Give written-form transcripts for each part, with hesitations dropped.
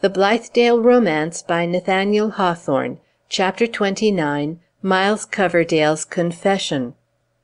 The Blithedale Romance by Nathaniel Hawthorne. Chapter 29. Miles Coverdale's Confession.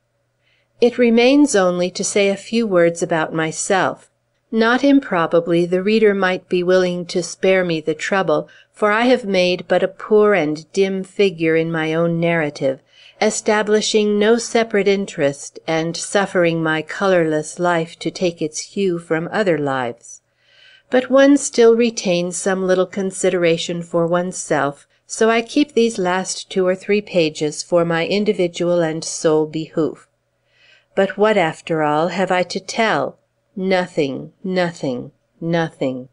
It remains only to say a few words about myself. Not improbably the reader might be willing to spare me the trouble, for I have made but a poor and dim figure in my own narrative, establishing no separate interest, and suffering my colorless life to take its hue from other lives. But one still retains some little consideration for oneself, so I keep these last 2 or 3 pages for my individual and sole behoof. But what, after all, have I to tell? Nothing, nothing, nothing.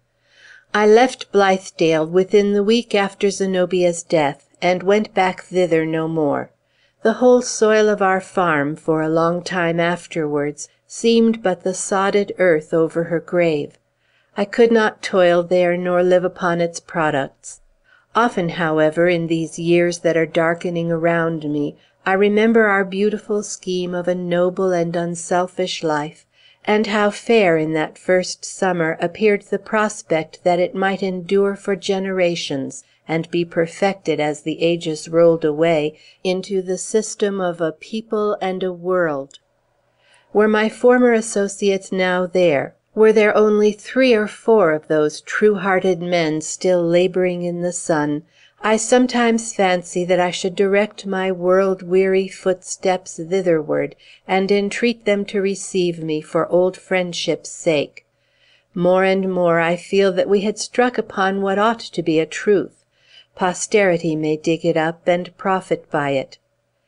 I left Blithedale within the week after Zenobia's death, and went back thither no more. The whole soil of our farm, for a long time afterwards, seemed but the sodded earth over her grave. I could not toil there, nor live upon its products. Often, however, in these years that are darkening around me, I remember our beautiful scheme of a noble and unselfish life, and how fair in that first summer appeared the prospect that it might endure for generations, and be perfected as the ages rolled away into the system of a people and a world. Were my former associates now there? Were there only 3 or 4 of those true-hearted men still laboring in the sun, I sometimes fancy that I should direct my world-weary footsteps thitherward, and entreat them to receive me for old friendship's sake. More and more I feel that we had struck upon what ought to be a truth. Posterity may dig it up, and profit by it.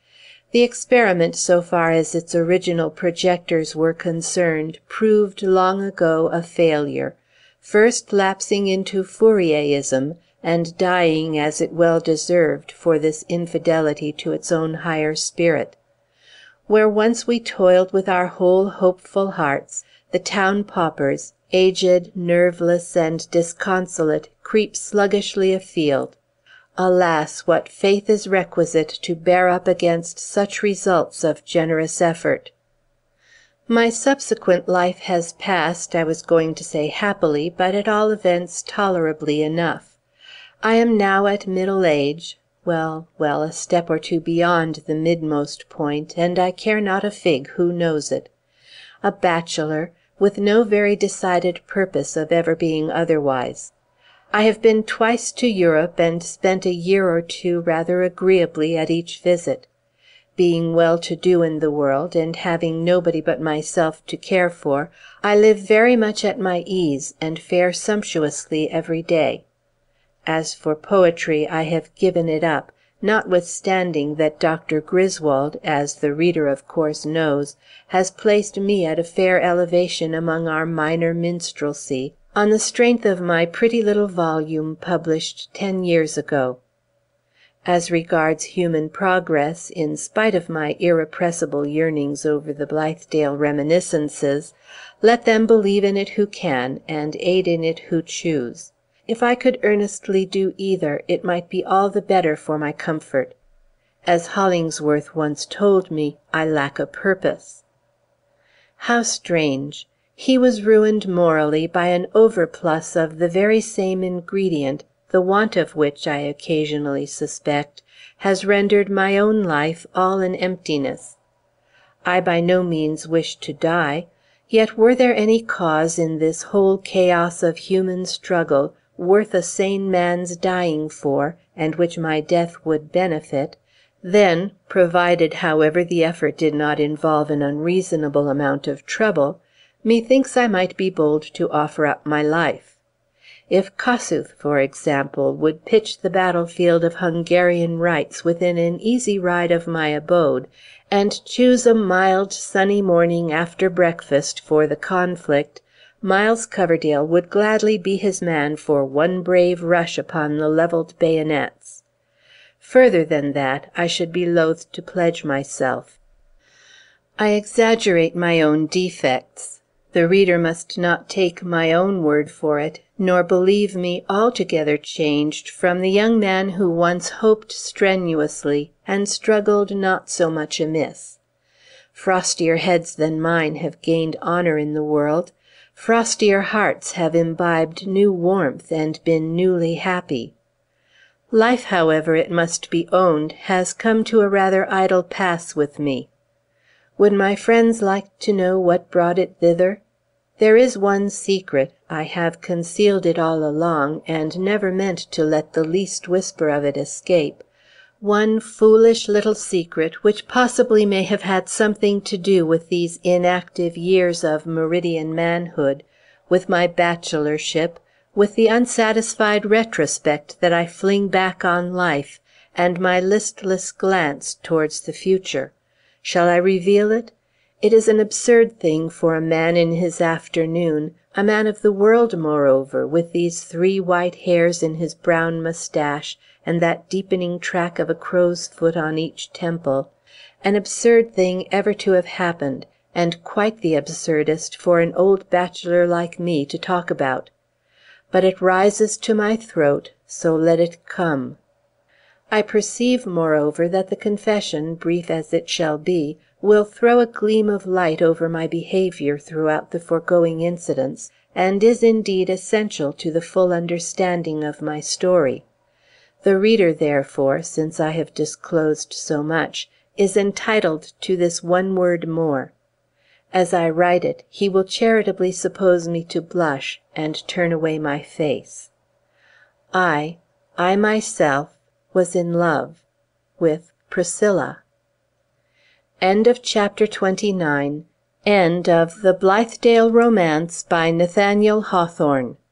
The experiment, so far as its original projectors were concerned, proved long ago a failure, first lapsing into Fourierism, and dying, as it well deserved, for this infidelity to its own higher spirit. Where once we toiled with our whole hopeful hearts, the town paupers, aged, nerveless, and disconsolate, creep sluggishly afield. Alas, what faith is requisite to bear up against such results of generous effort! My subsequent life has passed, I was going to say happily, but at all events tolerably enough. I am now at middle age, well, a step or 2 beyond the midmost point, and I care not a fig who knows it. A bachelor, with no very decided purpose of ever being otherwise. I have been twice to Europe, and spent a year or 2 rather agreeably at each visit. Being well-to-do in the world, and having nobody but myself to care for, I live very much at my ease, and fare sumptuously every day. As for poetry, I have given it up, notwithstanding that Dr. Griswold, as the reader of course knows, has placed me at a fair elevation among our minor minstrelsy, on the strength of my pretty little volume published 10 years ago. As regards human progress, in spite of my irrepressible yearnings over the Blithedale reminiscences, let them believe in it who can, and aid in it who choose. If I could earnestly do either, it might be all the better for my comfort. As Hollingsworth once told me, I lack a purpose. How strange! He was ruined morally by an overplus of the very same ingredient, the want of which, I occasionally suspect, has rendered my own life all an emptiness. I by no means wish to die, yet were there any cause in this whole chaos of human struggle worth a sane man's dying for, and which my death would benefit, then, provided, however, the effort did not involve an unreasonable amount of trouble, methinks I might be bold to offer up my life. If Kossuth, for example, would pitch the battlefield of Hungarian rights within an easy ride of my abode, and choose a mild, sunny morning after breakfast for the conflict, Miles Coverdale would gladly be his man for one brave rush upon the levelled bayonets. Further than that, I should be loath to pledge myself. I exaggerate my own defects. The reader must not take my own word for it, nor believe me altogether changed from the young man who once hoped strenuously, and struggled not so much amiss. Frostier heads than mine have gained honor in the world. Frostier hearts have imbibed new warmth and been newly happy. Life, however, it must be owned, has come to a rather idle pass with me. Would my friends like to know what brought it thither? There is one secret, I have concealed it all along, and never meant to let the least whisper of it escape, one foolish little secret, which possibly may have had something to do with these inactive years of meridian manhood, with my bachelorship, with the unsatisfied retrospect that I fling back on life, and my listless glance towards the future. Shall I reveal it? It is an absurd thing for a man in his afternoon, a man of the world, moreover, with these 3 white hairs in his brown moustache, and that deepening track of a crow's foot on each temple, an absurd thing ever to have happened, and quite the absurdest for an old bachelor like me to talk about. But it rises to my throat, so let it come. I perceive, moreover, that the confession, brief as it shall be, will throw a gleam of light over my behavior throughout the foregoing incidents, and is indeed essential to the full understanding of my story. The reader, therefore, since I have disclosed so much, is entitled to this one word more. As I write it, he will charitably suppose me to blush, and turn away my face. I myself, was in love with Priscilla. End of chapter 29. End of The Blithedale Romance by Nathaniel Hawthorne.